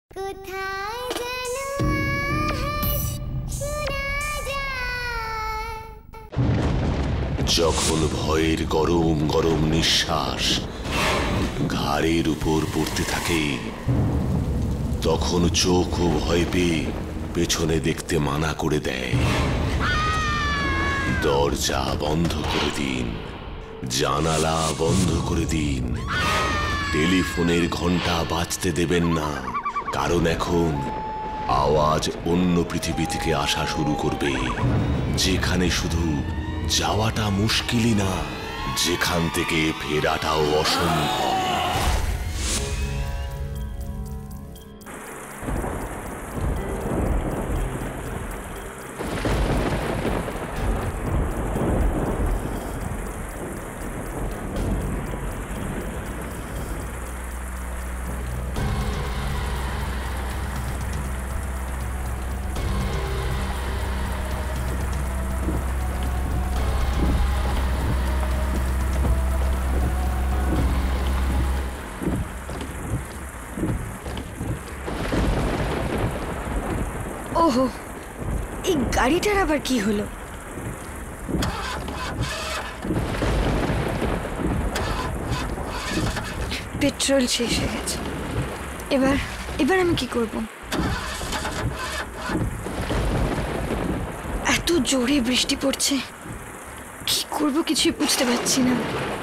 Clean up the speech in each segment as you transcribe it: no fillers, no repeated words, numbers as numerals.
কোথায় যেন আহার শোনা যায়। যখন ভয়ের গরম গরম নিঃশ্বাস ঘাড়ের উপর পড়তে থাকে, তখন চোখও ভয় পেয়ে পেছনে দেখতে মানা করে দেয়। দরজা বন্ধ করে দিন, জানালা বন্ধ করে দিন, টেলিফোনের ঘন্টা বাজতে দেবেন না, কারণ এখন আওয়াজ অন্য পৃথিবী থেকে আসা শুরু করবে, যেখানে শুধু যাওয়াটা মুশকিলই না, যেখান থেকে ফেরাটাও অসম্ভব। ওহো, এই গাড়িটার আবার কি হলো? পেট্রোল শেষ হয়ে গেছে। এবার আমি কি করব? এত জোরে বৃষ্টি পড়ছে, কি করব কিছুই বুঝতে পারছি না।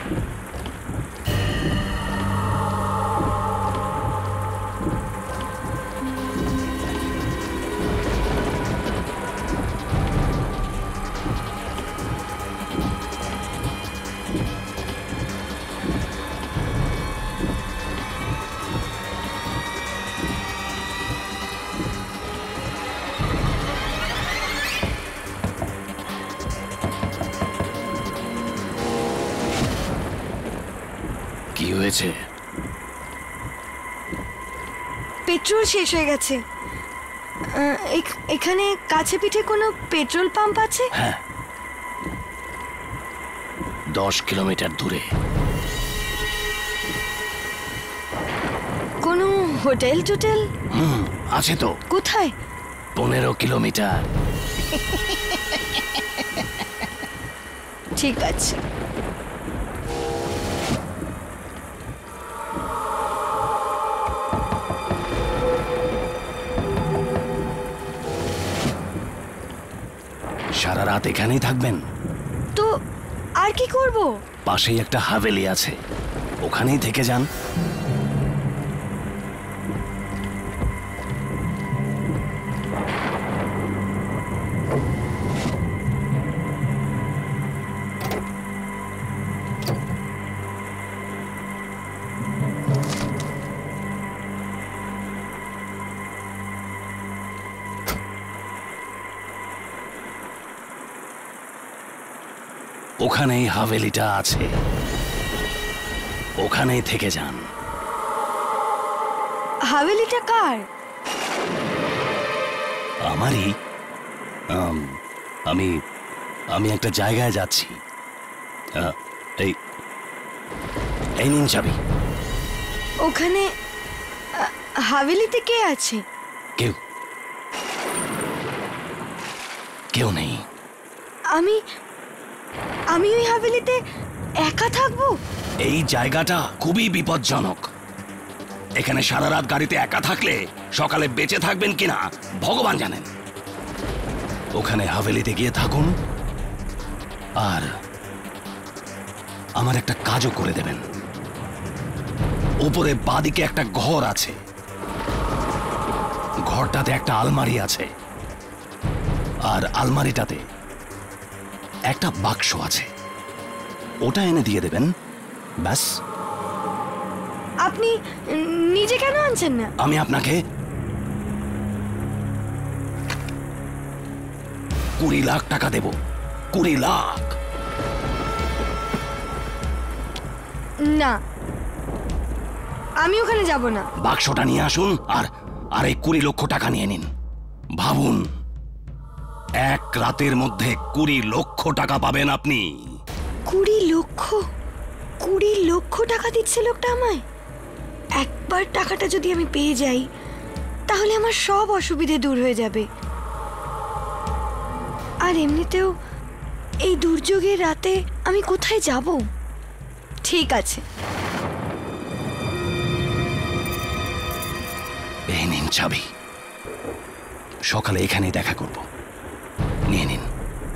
কি হয়েছে? পেট্রোল শেষ হয়ে গেছে। এখানে কাছে পিঠে কোনো পেট্রোল পাম্প আছে? হ্যাঁ, 10 কিলোমিটার দূরে। কোনো হোটেল টোটেল? আছে তো। কোথায়? 15 কিলোমিটার। ঠিক আছে। সারা রাত এখানেই থাকবেন? তো আর কি করব? পাশেই একটা হাভেলি আছে, ওখানেই থেকে যান। ওখানেই হাভেলিটা আছে, ওখানেই থেকে যান। হাভেলিটা কার? আমারই। আমি আমি একটা জায়গায় যাচ্ছি। এই নিন চাবি। ওখানে হাভেলিতে কে আছে? কেউ নেই। আমি ওই হাভেলিতে একা থাকবো? এই জায়গাটা খুবই বিপজ্জনক। এখানে সারা রাত গাড়িতে একা থাকলে সকালে বেঁচে থাকবেন কিনা ভগবান জানেন। ওখানে হাভেলিতে গিয়ে থাকুন, আর আমার একটা কাজও করে দেবেন। উপরে বাদিকে একটা ঘর আছে, ঘরটাতে একটা আলমারি আছে, আর আলমারিটাতে একটা বাক্স আছে, ওটা এনে দিয়ে দেবেন, ব্যাস। আপনি নিজে কেন আনছেন না? আমি আপনাকে 20 লাখ টাকা দেব। 20 লাখ। না, আমি ওখানে যাব না। বাক্সটা নিয়ে আসুন, আর এই 20 লক্ষ টাকা নিয়ে নিন। ভাবুন, এক রাতের মধ্যে 20 লক্ষ টাকা পাবেন আপনি। 20 লক্ষ? 20 লক্ষ টাকা দিচ্ছে লোকটা আমায়। একবার টাকাটা যদি আমি পেয়ে যাই তাহলে আমার সব অসুবিধে দূর হয়ে যাবে। আর এমনিতেও এই দুর্যোগের রাতে আমি কোথায় যাব? ঠিক আছে, এই নিন চাবি, সকালে এখানেই দেখা করব, নিয়ে নিন।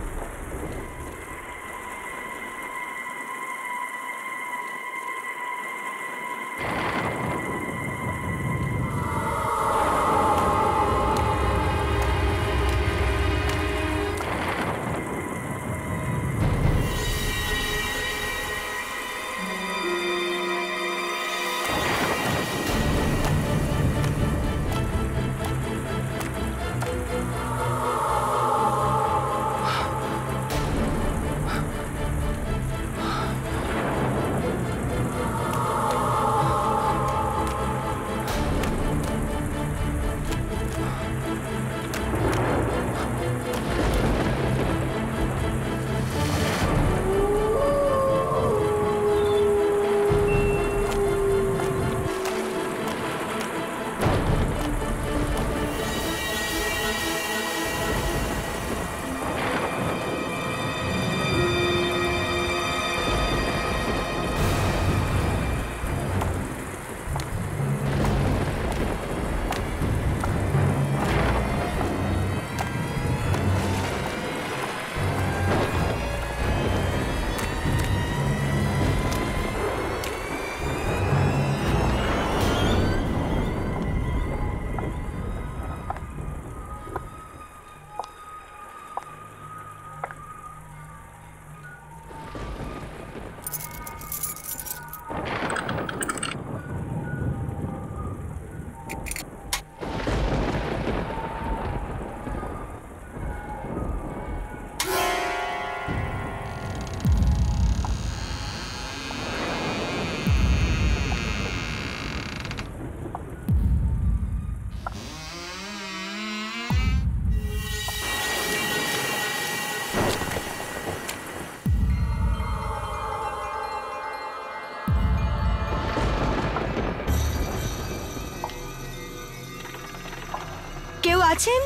কেউ আছেন?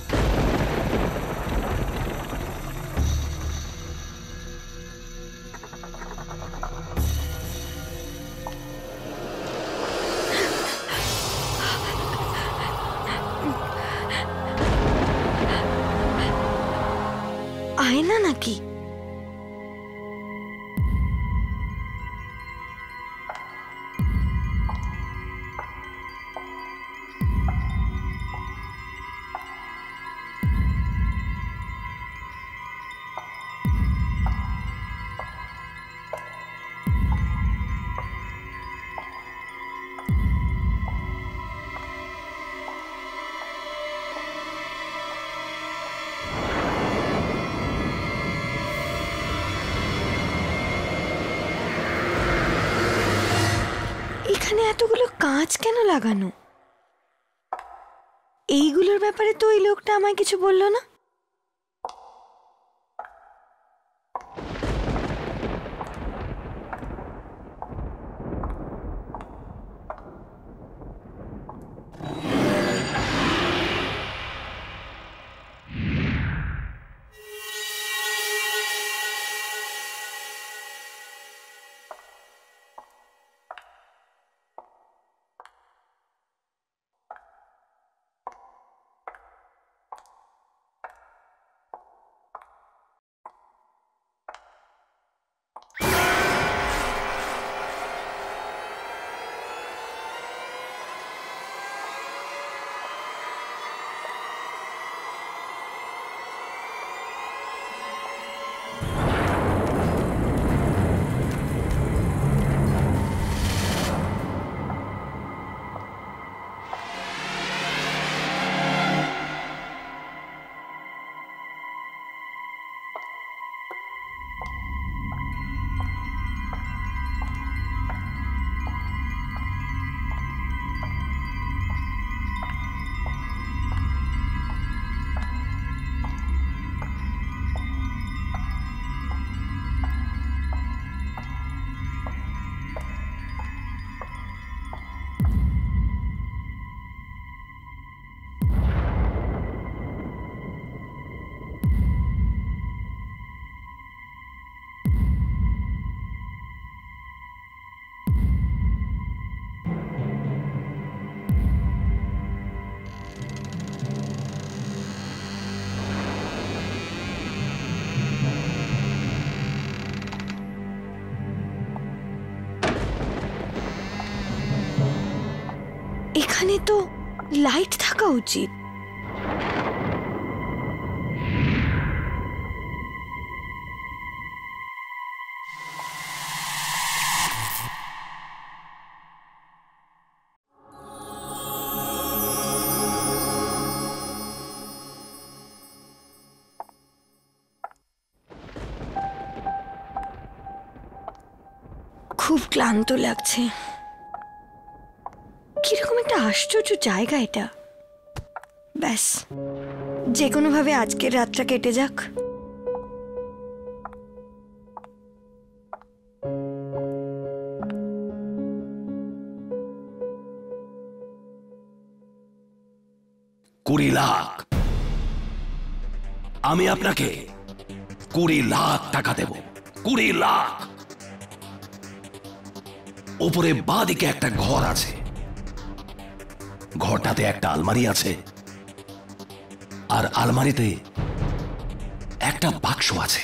আয়না নাকি? এখানে এতগুলো কাঁচ কেন লাগানো? এইগুলোর ব্যাপারে তো ওই লোকটা আমায় কিছু বললো না। এখানে তো লাইট থাকা উচিত। খুব ক্লান্ত লাগছে। কিরকম একটা আশ্চর্য জায়গা এটা। ব্যাস, যে কোনো ভাবে আজকের রাতটা কেটে যাক। $20 লাখ। আমি আপনাকে 20 লাখ টাকা দেব। 20 লাখ। উপরে বাঁ দিকে একটা ঘর আছে। ঘরটাতে একটা আলমারি আছে, আর আলমারিতে একটা বাক্স আছে।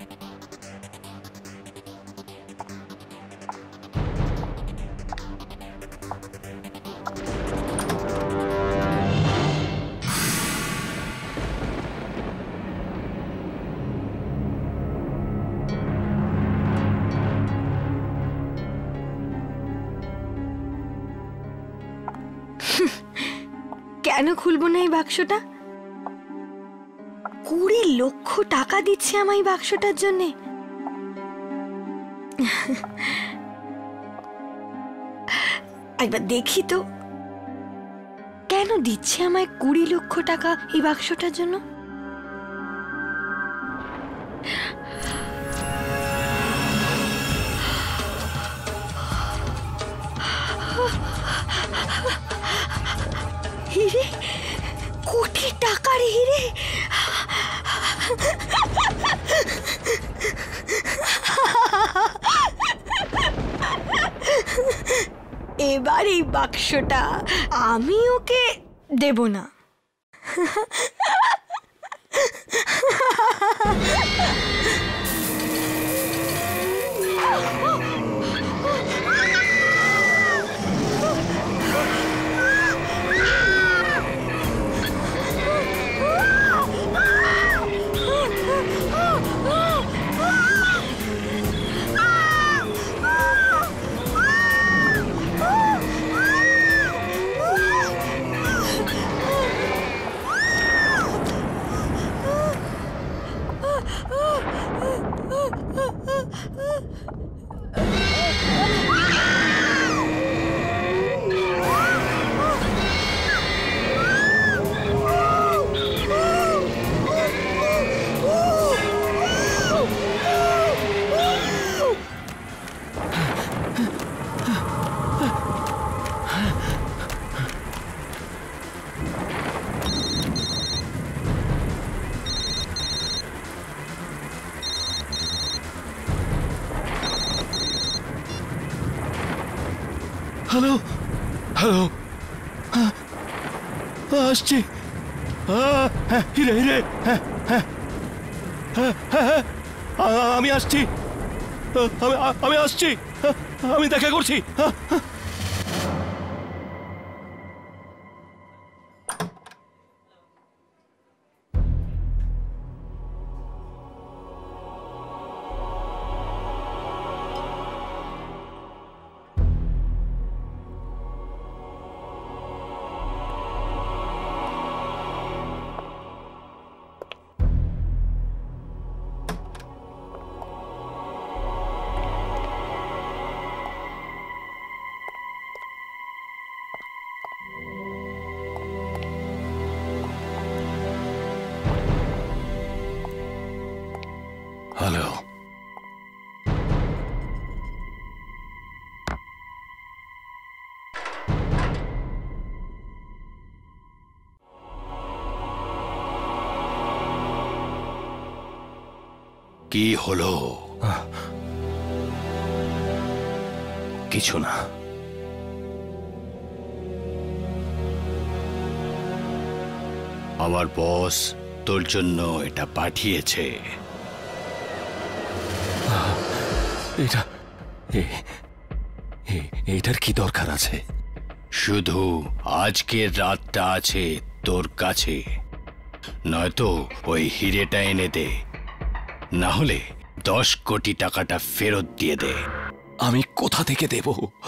কেন খুলবো না এই বাক্সটা? 20 লক্ষ টাকা দিচ্ছে আমায় এই বাক্সটার জন্যে। একবার দেখি তো, কেন দিচ্ছে আমায় 20 লক্ষ টাকা এই বাক্সটার জন্য? হিরে, কোটি টাকার হিরে। এবার এই বাক্সটা আমি ওকে দেব না। হ্যালো, হ্যালো, আসছি। হিরে হিরে, আমি আসছি, আমি আসছি, আমি দেখা করছি। হ্যালো। কি হলো? কিছু না। আমার বস তোর জন্য এটা পাঠিয়েছে। এটার কি দরকার আছে? শুধু আজকের রাতটা আছে তোর কাছে, নয়তো ওই হিরেটা এনে দে, না হলে 10 কোটি টাকাটা ফেরত দিয়ে দে। আমি কোথা থেকে দেব?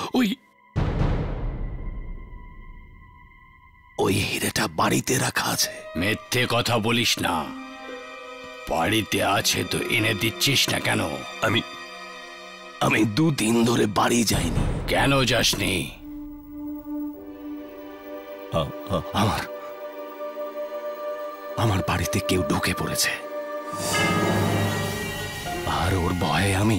ওই হিরেটা বাড়িতে রাখা আছে। মিথ্যে কথা বলিস না, বাড়িতে আছে তো এনে দিচ্ছিস না কেন? আমি 2 দিন ধরে বাড়ি যাইনি। কেন যাসনি? আমার বাড়িতে কেউ ঢুকে পড়েছে, আর ওর ভয়ে আমি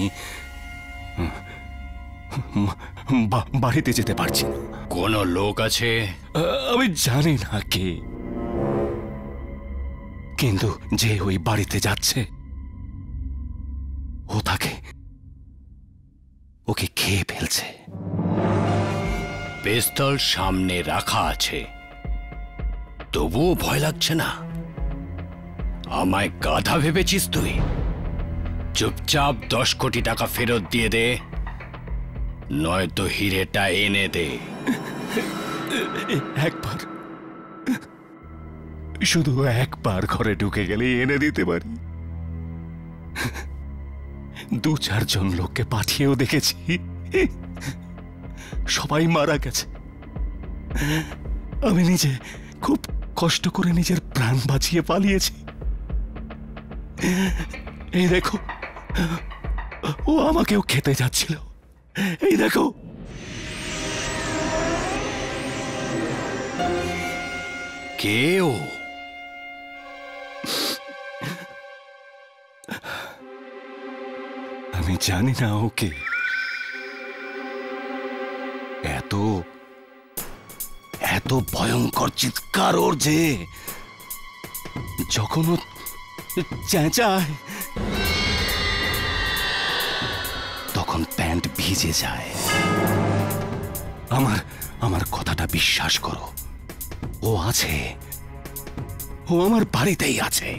বাড়িতে যেতে পারছি না। কোনো লোক আছে? আমি জানি না কে, কিন্তু যে ওই বাড়িতে যাচ্ছে ওকে খেয়ে ফেলছে। পিস্তল সামনে রাখা আছে, তবুও ভয় লাগছে না? আমায় গাধা ভেবেছিস তুই? চুপচাপ 10 কোটি টাকা ফেরত দিয়ে দে, নয়তো হিরেটা এনে দে। একবার, শুধু একবার ঘরে ঢুকে গেলে এনে দিতে পারি। 2-4 জন লোককে পাঠিয়েও দেখেছি, সবাই মারা গেছে। আমি নিজে খুব কষ্ট করে নিজের প্রাণ বাঁচিয়ে পালিয়েছি। এই দেখো, ও আমাকেও খেতে যাচ্ছিল। এই দেখো। কে ও? আমি জানি না ওকে। এত ভয়ঙ্কর চিৎকার ওর যে যখন ও চেঁচায় তখন প্যান্ট ভিজে যায়। আমার কথাটা বিশ্বাস করো, ও আছে, ও আমার বাড়িতেই আছে।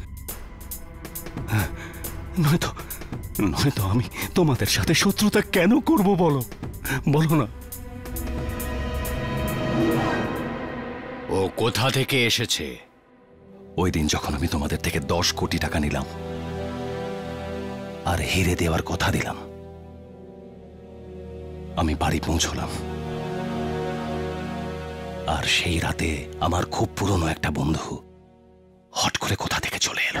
নয়তো আমি তোমাদের সাথে শত্রুতা কেন করব বলো না। ও কোথা থেকে এসেছে? ওই দিন যখন আমি তোমাদের থেকে 10 কোটি টাকা নিলাম আর হিরে দেওয়ার কথা দিলাম, আমি বাড়ি পৌঁছলাম। আর সেই রাতে আমার খুব পুরনো একটা বন্ধু হট করে কোথা থেকে চলে এলো।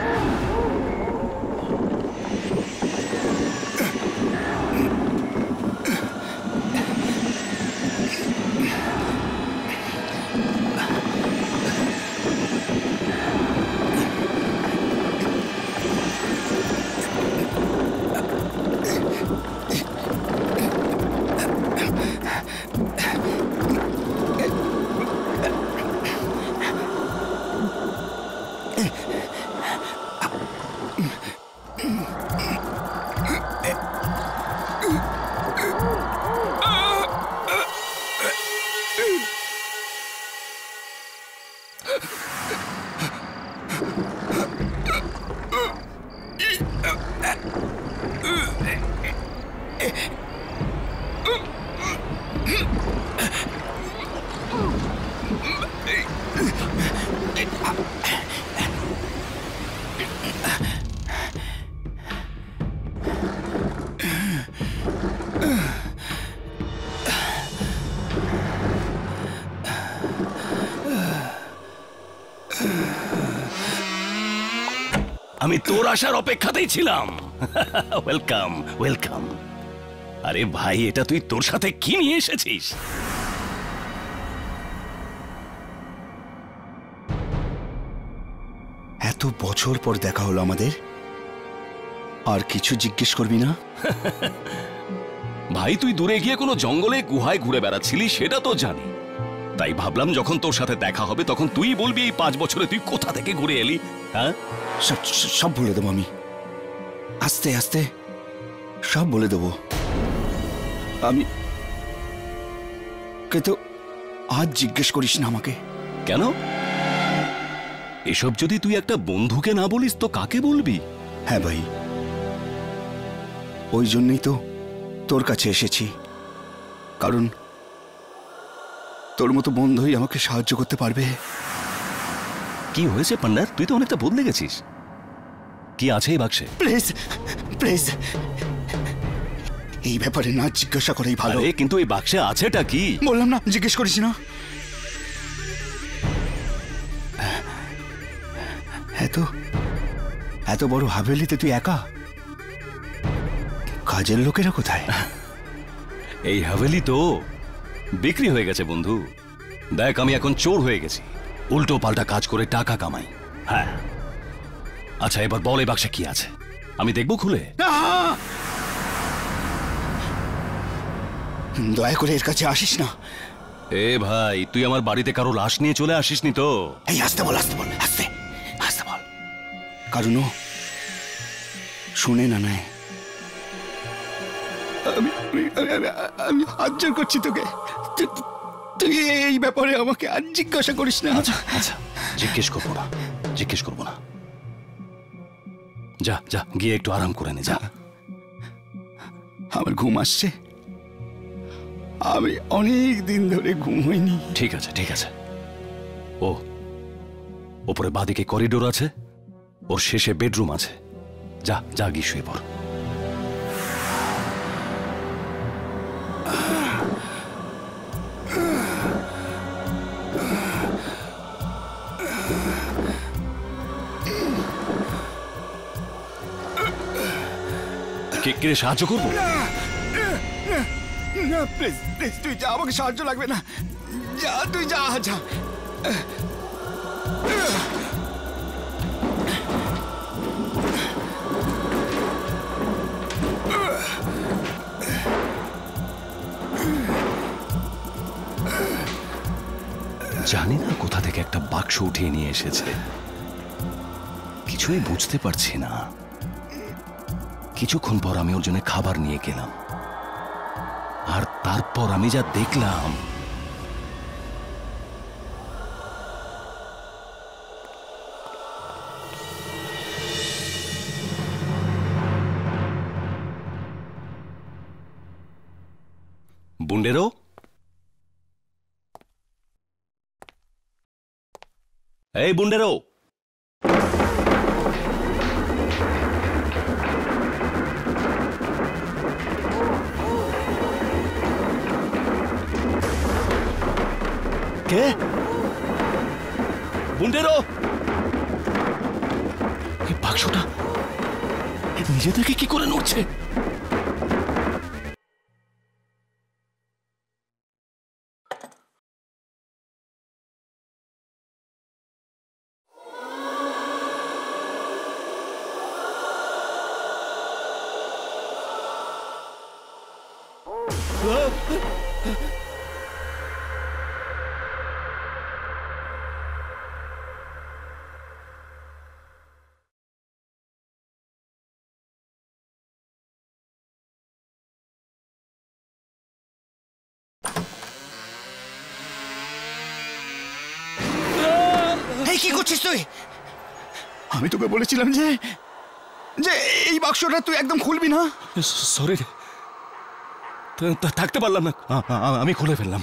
আমি তোর আসার অপেক্ষাতেই ছিলাম। Welcome welcome. আরে ভাই, এটা তুই তোর সাথে কি নিয়ে এসেছিস? এত বছর পর দেখা হলো আমাদের, আর কিছু জিজ্ঞেস করবি না? ভাই, তুই দূরে গিয়ে কোনো জঙ্গলে গুহায় ঘুরে বেড়াচ্ছিলি সেটা তো জানি, তাই ভাবলাম যখন তোর সাথে দেখা হবে তখন তুই বলবি এই 5 বছরে তুই কোথা থেকে ঘুরে এলি। হ্যাঁ, সব বলে দেবো আমি, আস্তে আস্তে সব বলে দেবো আমি। কিন্তু আজ জিজ্ঞেস করিস না আমাকে। কেন? এসব যদি তুই একটা বন্ধুকে না বলিস তো কাকে বলবি? হ্যাঁ ভাই, ওই জন্যই তো তোর কাছে এসেছি, কারণ তোর মতো বন্ধুই আমাকে সাহায্য করতে পারবে। কি হয়েছে পান্ডার? তুই তো অনেকটা বদলে গেছিস। কি আছে এই বাক্সে? প্লিজ প্লিজ, এই ব্যাপারে না জিজ্ঞাসা করাই ভালো। আরে কিন্তু এই বাক্সে আছেটা কি? বললাম না, জিজ্ঞেস করিস না। এত এত বড় হাভেলিতে তুই একা? কাজের লোকেরা কোথায়? এই হাভেলি তো বিক্রি হয়ে গেছে বন্ধু। দেখ, আমি এখন চোর হয়ে গেছি, উল্টো পাল্টা কাজ করে টাকা কামাই। হ্যাঁ, আচ্ছা এবার বল এই বাক্সে কি আছে, আমি দেখবো খুলে। দয়া করে এর কাছে আসিস না। এ ভাই, তুই আমার বাড়িতে কারো লাশ নিয়ে চলে আসিসনি তো? এই আসতে বল, আসতে বল, আসতে আসতে বল। কারণ ও শুনে না নেয়। আমি হাত জোর করছি তোকে, তুই এই ব্যাপারে আমাকে আর জিজ্ঞাসা করিস না। আচ্ছা আচ্ছা, জিজ্ঞেস করবো না, জিজ্ঞেস করবো না। যা যা, গিয়ে একটু আরাম করে নে যা। আমার ঘুম আসছে, আমি অনেক দিন ধরে ঘুম হয়নি। ঠিক আছে ঠিক আছে। ও ওপরে বাদিকে করিডোর আছে, ওর শেষে বেডরুম আছে। যা যা, গিয়ে শুয়ে পড়। কে সাহায্য করবো? না প্লিজ প্লিজ, তুই যা, আমাকে সাহায্য লাগবে না। যা তুই, যা যা। জানি না কোথা থেকে একটা বাক্স উঠিয়ে নিয়ে এসেছে, কিছুই বুঝতে পারছি না। কিছুক্ষণ পর আমি ওর জন্য খাবার নিয়ে গেলাম, আর তারপর আমি যা দেখলাম। বুন্ডেরো, এই বুন্ডেরো, কে? বুন্ডেরো, এই বাক্সটা নিজে থেকে কি করে নড়ছে? এই কি করছিস তুই? আমি তোকে বলেছিলাম যে যে এই বাক্সটা তুই একদম খুলবি না। সরি, থাকতে পারলাম না, আমি খুলে ফেললাম।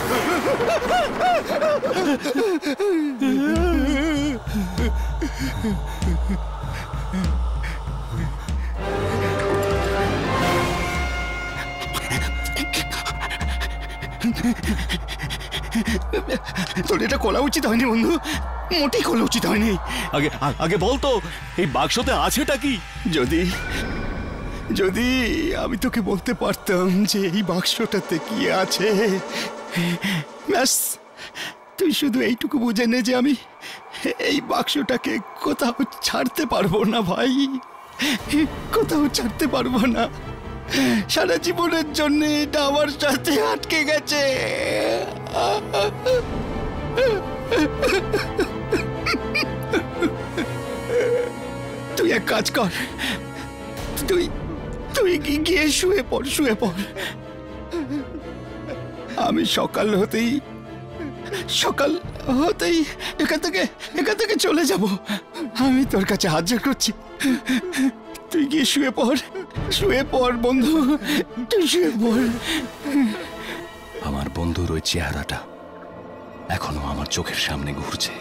তোর এটা খোলা উচিত হয়নি বন্ধু, মোটেই খোলা উচিত হয়নি। আগে আগে বলতো এই বাক্সতে আছেটা কি? যদি যদি আমি তোকে বলতে পারতাম যে এই বাক্সটাতে কি আছে, ব্যাস তুই শুধু এইটুকু বুঝে নে যে আমি এই বাক্সটাকে কোথাও ছাড়তে পারবো না ভাই, কোথাও ছাড়তে পারবো না। সারা জীবনের জন্য এটা আমার সাথে আটকে গেছে। তুই এক কাজ কর, তুই তুই গিয়ে শুয়ে পড়, শুয়ে পড়। আমি সকাল হতেই এখান থেকে চলে যাব। আমি তোর কাছে হাত জোড় করছি, তুই গিয়ে শুয়ে পড় বন্ধু, তুই শুয়ে পড়। আমার বন্ধুর ওই চেহারাটা এখনো আমার চোখের সামনে ঘুরছে।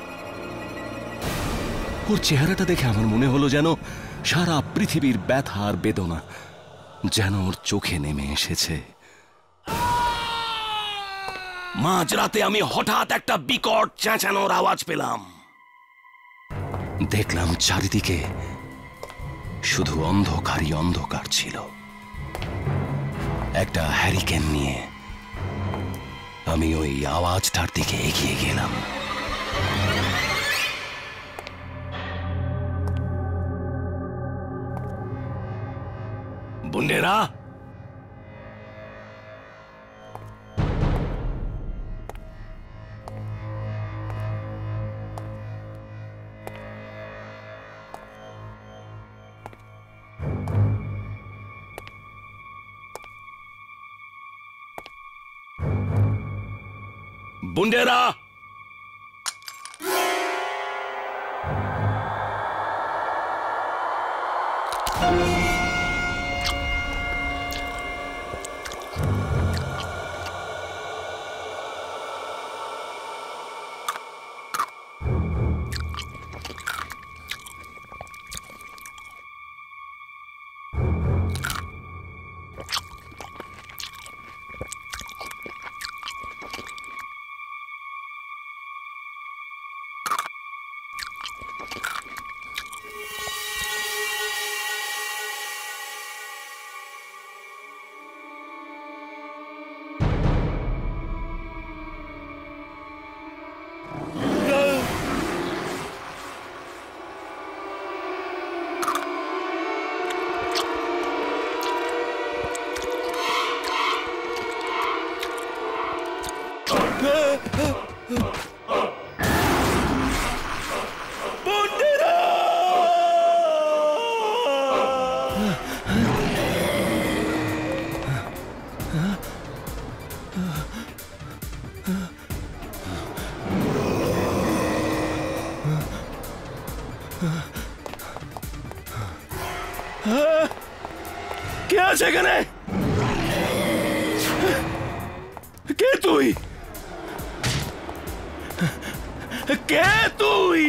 ওর চেহারাটা দেখে আমার মনে হলো যেন সারা পৃথিবীর ব্যথা আর বেদনা যেন ওর চোখে নেমে এসেছে। মাঝরাতে আমি হঠাৎ একটা বিকট চেঁচানোর আওয়াজ পেলাম। দেখলাম চারিদিকে শুধু অন্ধকারই অন্ধকার ছিল। একটা হ্যারিকেন নিয়ে আমি ওই আওয়াজটার দিকে এগিয়ে গেলাম। বুন্ডেরা, বুন্ডেরা, কে আছে এখানে? কে তুই? কে তুই?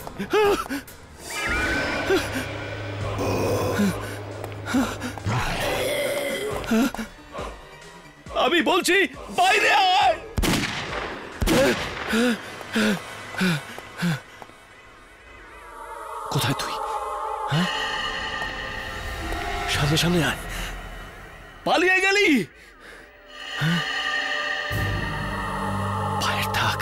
আমি বলছি বাইরে আয়। কোথায় তুই? হ্যাঁ, সামনে সামনে আয়। পালিয়ে গেলি? পায়ের দাগ।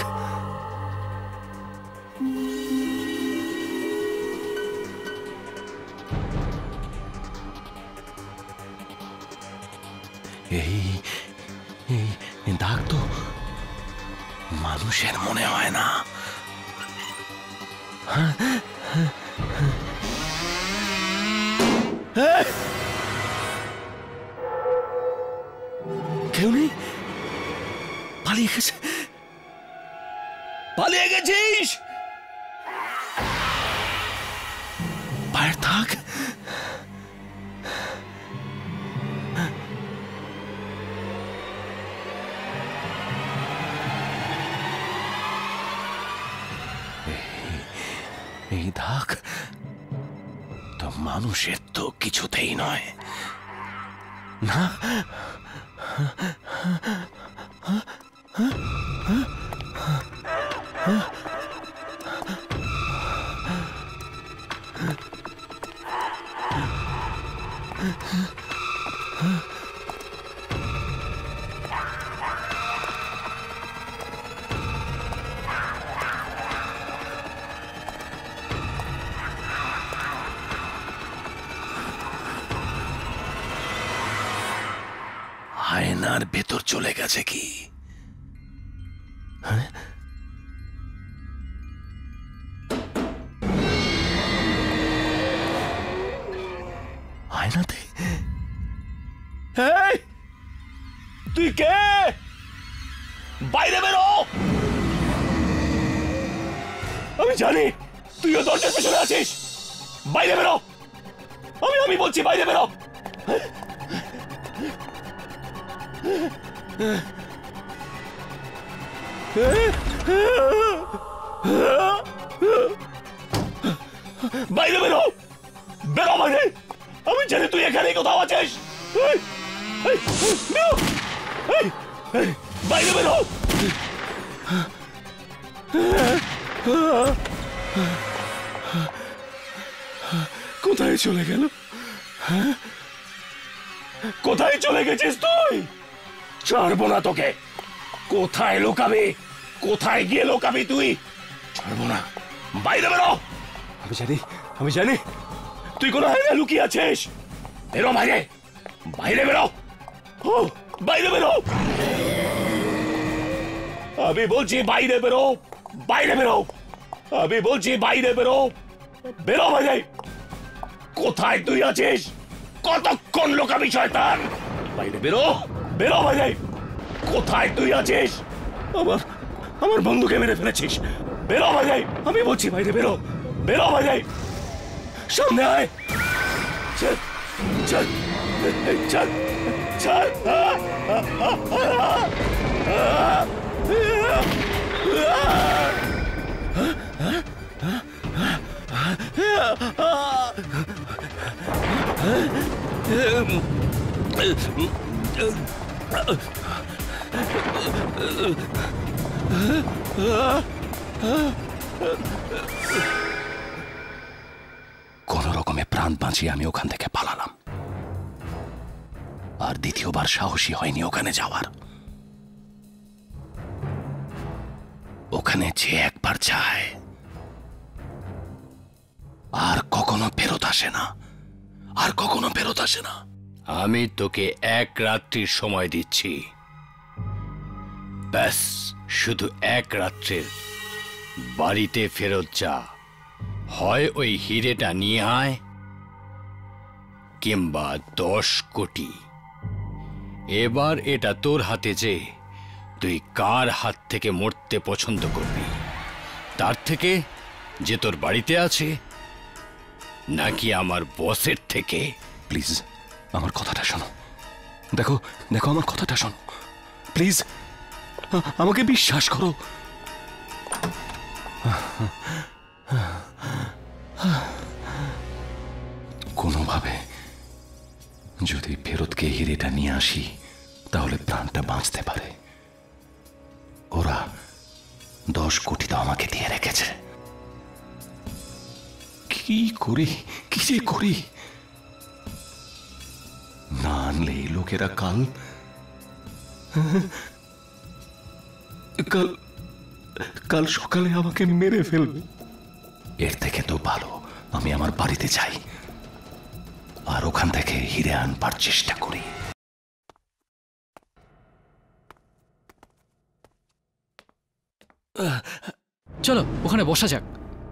এই দাগ তো মানুষের মনে হয় না। কেউ নেই? পালিয়ে গেছে? পালিয়ে গেছিস? পায়ের দাগ। এই দাগ তো মানুষের তো কিছুতেই নয় না। আয়নার ভেতর চলে গেছে কি? হ্যাঁ, আয়নাতে। তুই কে? বাইরে বেরো। আমি জানি তুইও দরজার পেছনে আছিস। বাইরে বেরো। আমি বলছি বাইরে বেরো। বাইরে বেরো, বেরো বাইরে। আমি জানি তুই এখানে কোথাও আছিস। বাইরে বেরো। কোথায় চলে গেল? কোথায় চলে গেছিস তুই? ছাড়বো না তোকে। কোথায় লোকাবি? কোথায় গিয়ে লোকাবি তুই? ছাড়বো না, বাইরে বেরো। আমি জানি তুই কোন হাইনে লুকিয়ে আছিস। বেরো বাইরে, বাইরে বেরো। ও বাইরে বেরো, আমি বলছি বাইরে বেরো, বাইরে বেরো। আমি বলছি বাইরে বেরো, বেরো বাইরে। কোথায় তুই আছিস? কতক্ষণ লোকাবি শয়তান? বাইরে বেরো, বেরো বাইরে। কোথায় তুই আছিস? আমার বন্ধুকে মেরে ফেলেছিস। বেরো বাইরে, আমি বলছি বাইরে বেরো, বেরো বাইরে। সামনে আয়। চল চল চল চল। কোন রকমে প্রাণ বাঁচিয়ে আমি ওখান থেকে পালালাম, আর দ্বিতীয়বার সাহসী হয়নি ওখানে যাওয়ার। ওখানে যে একবার যায় আর কখনো ফেরত আসে না, আর কখনো ফেরত আসে না। আমি তোকে 1 রাত্রির সময় দিচ্ছি, ব্যাস শুধু 1 রাত্রের বাড়িতে ফেরত যা। হয় ওই হিরেটা নিয়ে আয়, কিংবা 10 কোটি। এবার এটা তোর হাতে, যে তুই কার হাত থেকে মরতে পছন্দ করবি, তার থেকে যে তোর বাড়িতে আছে, নাকি আমার বসের থেকে। প্লিজ আমার কথাটা শোনো। দেখো দেখো আমার কথাটা শোনো প্লিজ, আমাকে বিশ্বাস করো। কোনোভাবে যদি ফেরত গিয়ে হিরেটা নিয়ে আসি, তাহলে প্রাণটা বাঁচতে পারে। ওরা 10 কোটি তো আমাকে দিয়ে রেখেছে। কি করি, কি যে করি? না আনলে এই লোকেরা কাল কাল কাল সকালে আমাকে মেরে ফেলবে। এর থেকে তো ভালো আমি আমার বাড়িতে যাই, আর ওখান থেকে হিরে আনবার চেষ্টা করি। চলো ওখানে বসা যাক।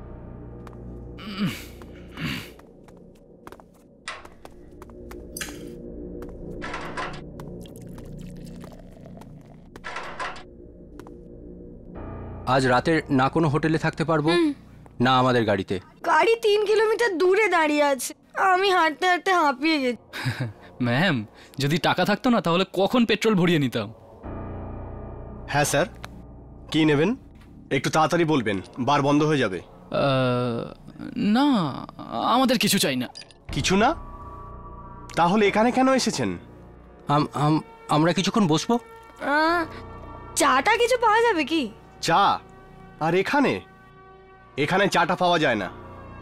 আজ রাতে না কোনো হোটেলে থাকতে পারবো না আমাদের গাড়িতে। গাড়ি 3 কিলোমিটার দূরে দাঁড়িয়ে আছে, আমি হাঁটতে হাঁটতে হাঁপিয়ে গেছি। ম্যাম, যদি টাকা থাকতো না তাহলে কখন পেট্রোল ভরিয়ে নিতাম। হ্যাঁ স্যার, কি নেবেন একটু তাড়াতাড়ি বলবেন, বার বন্ধ হয়ে যাবে। না, আমাদের কিছু চাই না। কিছু না? তাহলে এখানে কেন এসেছেন? আমরা কিছুক্ষণ বসবো। চাটা কিছু পাওয়া যাবে কি? চা? আর এখানে এখানে চাটা পাওয়া যায় না।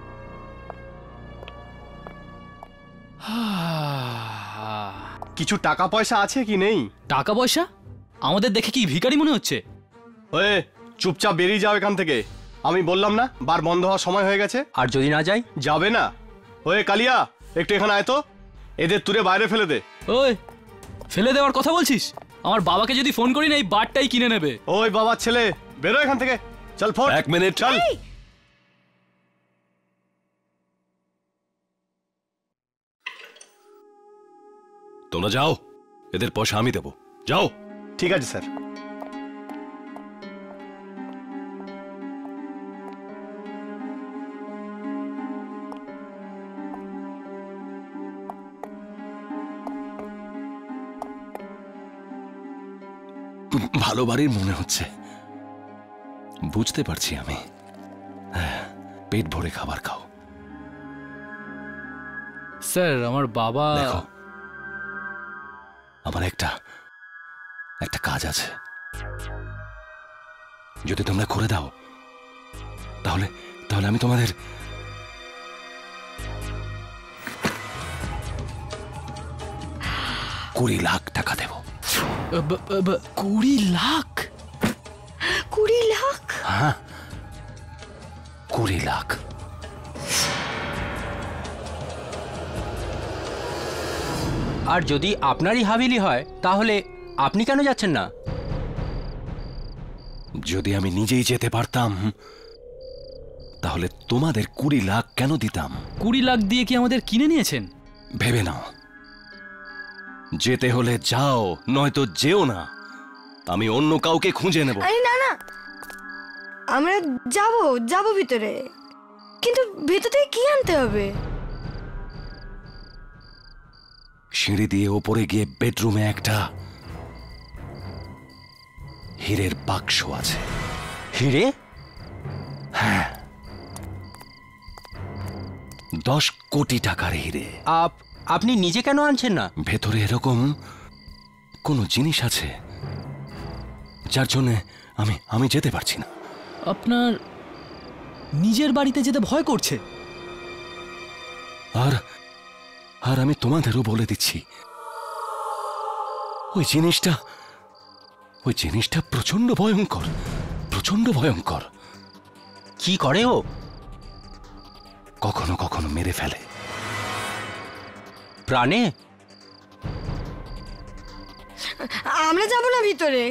কিছু টাকা পয়সা আছে কি নেই? টাকা পয়সা? আমাদের দেখে কি ভিখারি মনে হচ্ছে? ওয়ে চুপচাপ বেরিয়ে যাও এখান থেকে। আমি বললাম না বার বন্ধ হওয়ার সময় হয়ে গেছে। আর যদি না যাই? যাবে না? ওয়ে কালিয়া, একটু এখানে আয় তো, এদের তুলে বাইরে ফেলে দে। ওই ফেলে দেওয়ার কথা বলছিস? আমার বাবাকে যদি ফোন করি না এই বারটাই কিনে নেবে। ওই বাবার ছেলে, বেরো এখান থেকে। চল ফোন। 1 মিনিট। চল। তোমরা যাও, এদের পয়সা আমি দেবো। যাও। ঠিক আছে স্যার। ভালো বাড়ির মনে হচ্ছে। বুঝতে পারছি আমি। হ্যাঁ, পেট ভরে খাবার খাও। স্যার আমার বাবা দেখো, আমার একটা কাজ আছে, যদি তোমরা করে দাও তাহলে আমি তোমাদের $20,00,000 দেব। 20 লাখ? 20 লাখ? হ্যাঁ, 20 লাখ। আর যদি আপনারই হাভেলি হয় তাহলে আপনি কেন যাচ্ছেন না? যদি আমি নিজেই যেতে পারতাম তাহলে তোমাদের 20 লাখ কেন দিতাম? 20 লাখ দিয়ে কি আমাদের কিনে নিয়েছেন? ভেবে নাও, যেতে হলে যাও, নয়তো যেও না। আমি অন্য কাউকে খুঁজে নেব। আরে না না, আমরা যাব ভিতরে, কিন্তু ভেতর থেকে কি আনতে হবে? সিঁড়ি দিয়ে ওপরে গিয়ে বেডরুমে একটা হীরের বাক্স আছে। হিরে? হ্যাঁ, 10 কোটি টাকার হিরে। আপনি নিজে কেন আনছেন না? ভেতরে এরকম কোনো জিনিস আছে যার জন্য আমি যেতে পারছি না। আপনার নিজের বাড়িতে যেতে ভয় করছে? আর আমি তোমাদেরও বলে দিচ্ছি, ওই জিনিসটা প্রচন্ড ভয়ঙ্কর, প্রচন্ড ভয়ঙ্কর। কি করে ও? কখনো কখনো মেরে ফেলে। প্রাণে? আমরা যাব না ভিতরে।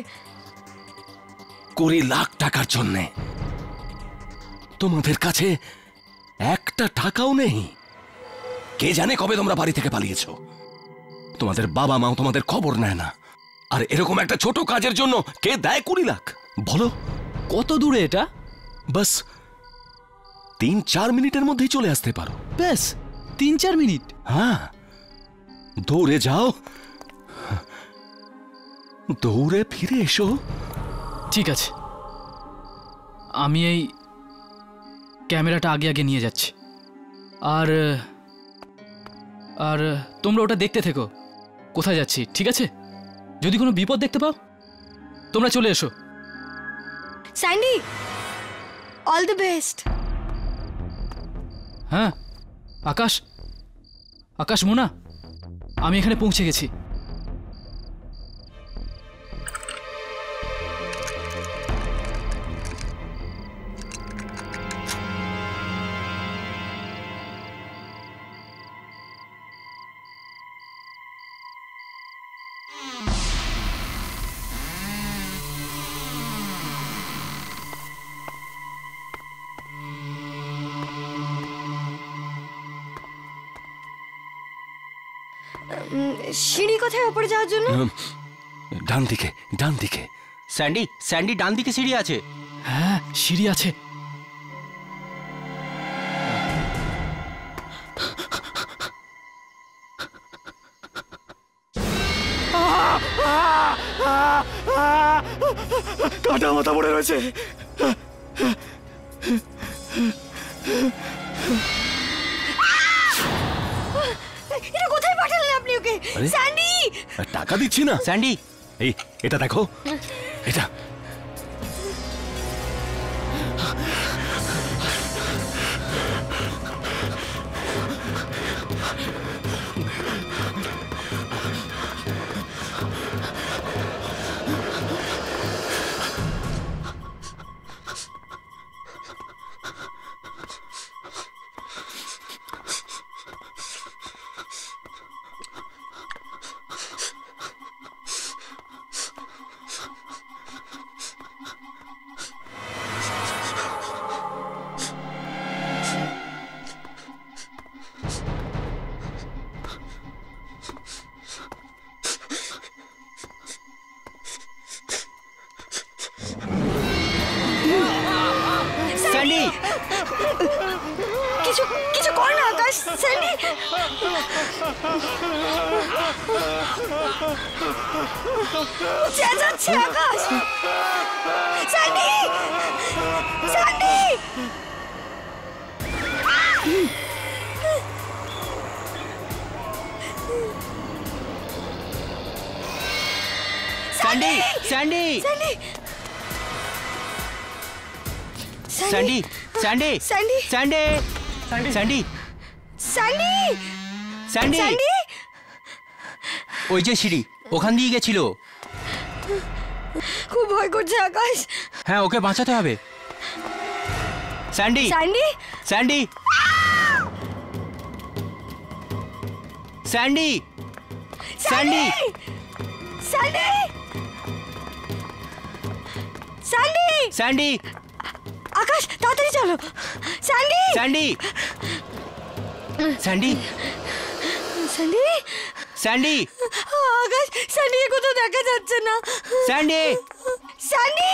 20 লাখ টাকার জন্যে তোমাদের কাছে একটা টাকাও নেই। কে জানে কবে তোমরা বাড়ি থেকে পালিয়েছো। তোমাদের বাবা মাও তোমাদের খবর নেয় না। আর এরকম একটা ছোট কাজের জন্য কে দেয় 20 লাখ? বলো, কত দূরে এটা? বাস 3-4 মিনিটের মধ্যেই চলে আসতে পারো। ব্যাস 3-4 মিনিট? হ্যাঁ, দৌড়ে যাও, দৌড়ে ফিরে এসো। ঠিক আছে, আমি এই ক্যামেরাটা আগে নিয়ে যাচ্ছি। আর তোমরা ওটা দেখতে থেকো কোথায় যাচ্ছি, ঠিক আছে? যদি কোনো বিপদ দেখতে পাও তোমরা চলে এসো। Sandy, all the best. হ্যাঁ, আকাশ, মোনা, আমি এখানে পৌঁছে গেছি। সিঁড়ি কোথায় উপরে যাওয়ার জন্য? ডান দিকে। স্যান্ডি ডান দিকে সিঁড়ি আছে। হ্যাঁ, সিঁড়ি আছে। কাটা মাথা পড়ে রয়েছে। এটা কোথায় পাঠালেন আপনি ওকে? স্যান্ডি, টাকা দিচ্ছি না। স্যান্ডি, এই এটা দেখো, এটা কি কিছু কিছু কর না আকাশ। স্যান্ডি চেঁচাচ্ছে Akash. Sandy Sandy Sandy Sandy Sandy Sandy Sandy Sandy Sandy Sandy Sandy Sandy ওই যে সিঁড়ি ওখান দিয়ে গেছিল। খুব ভয় করছে আকাশ। হ্যাঁ ওকে বাঁচাতে হবে। Sandy Sandy Sandy Sandy Sandy Sandy Sandy Sandy Akash তাড়াতাড়ি চলো। Sandy Sandy Sandy Sandy Sandy Akash স্যান্ডিকে কোথাও দেখা যাচ্ছে না। স্যান্ডি স্যান্ডি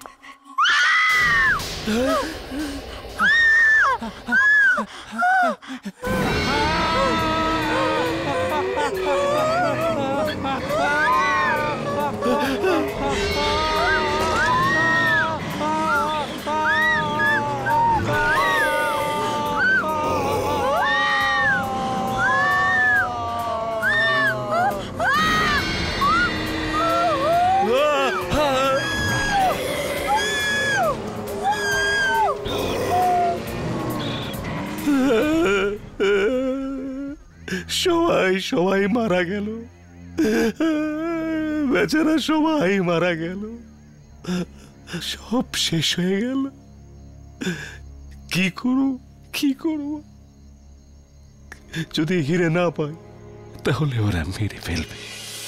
সবাই সবাই মারা গেল, বেচারা সবাই মারা গেল, সব শেষ হয়ে গেল। কি করব কি করব? যদি হিরে না পাই তাহলে ওরা মেরে ফেলবে।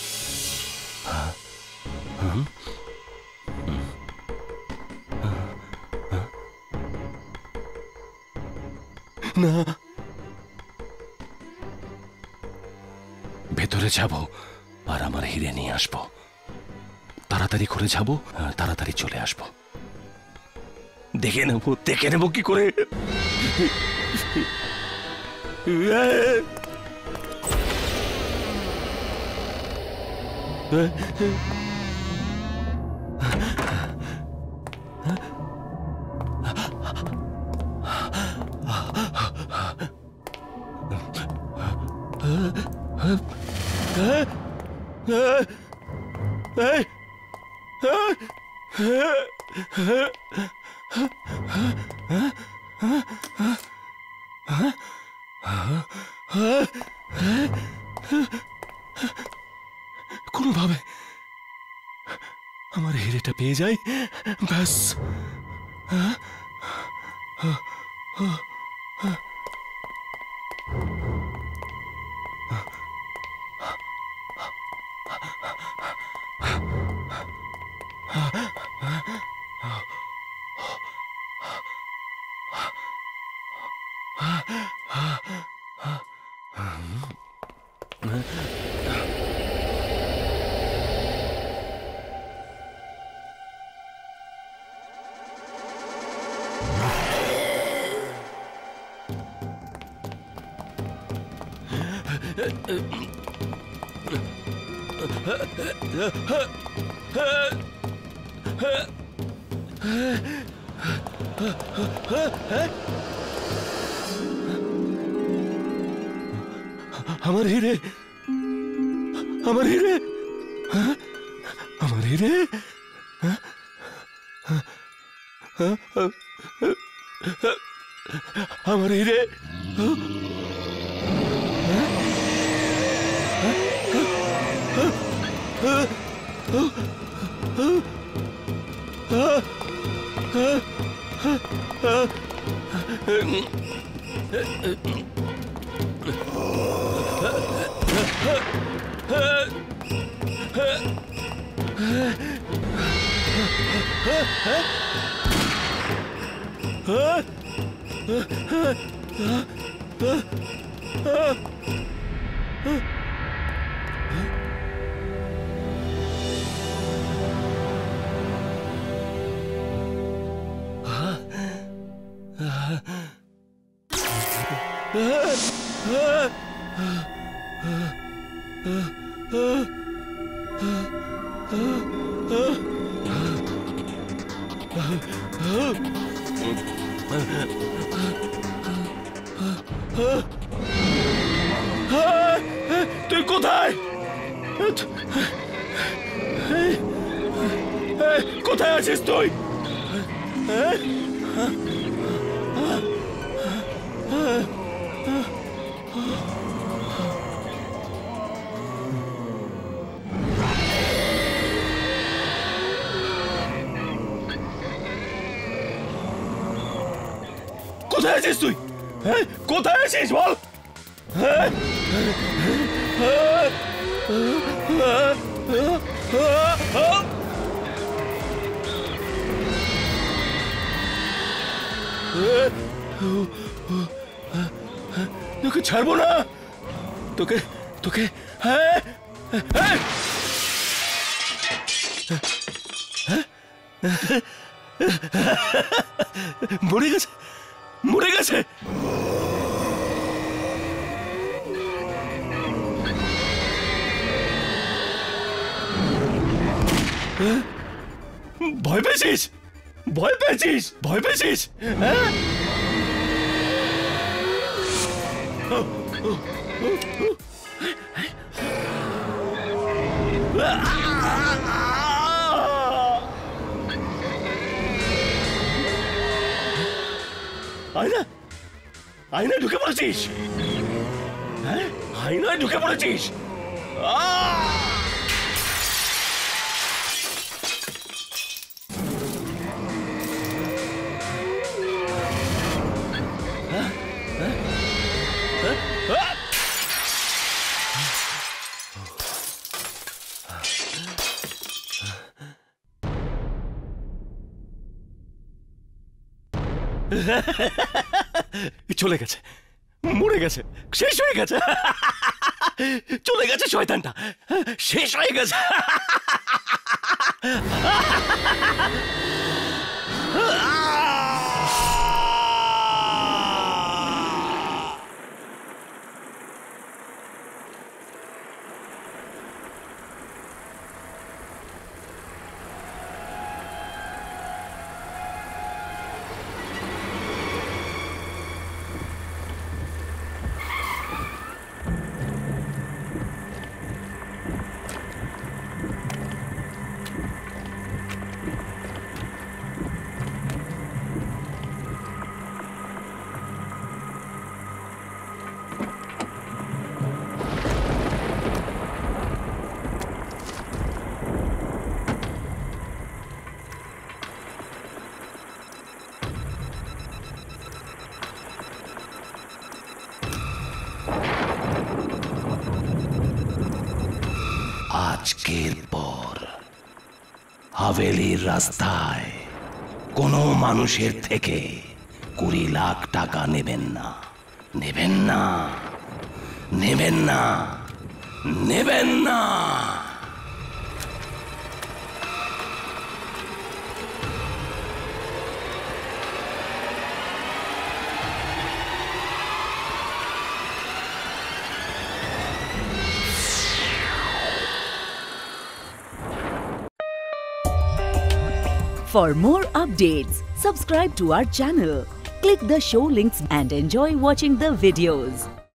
না, ভেতরে যাব আর আমার হিরে নিয়ে আসবো। তাড়াতাড়ি করে যাব, তাড়াতাড়ি চলে আসবো। দেখে নেব কি করে। কোনোভাবে আমার হিরেটা পেয়ে যাই, ব্যাস। আমার হিরে, আমার হিরে, আমার হিরে, আমার হিরে। তুই কোথায়? কোথায় আছিস তুই? কোথায় আছিস তুই? কোথায় আছিস বল? তোকে ছাড়বো না, তোকে তোকে মরে গেছে, মরে গেছে। ভয় পেয়েছিস, ভয় পেয়েছিস, ভয় পেয়েছিস? আয়না, আয়নায় ঢুকে পড়েছিস? হ্যাঁ, আয়নায় ঢুকে পড়েছিস? চলে গেছে, মরে গেছে, শেষ হয়ে গেছে, চলে গেছে শয়তানটা, শেষ হয়ে গেছে। আজকের পর হাভেলির রাস্তায় কোনো মানুষের থেকে 20 লাখ টাকা নেবেন না, নেবেন না, নেবেন না, নেবেন না। For more updates, subscribe to our channel, click the show links and enjoy watching the videos.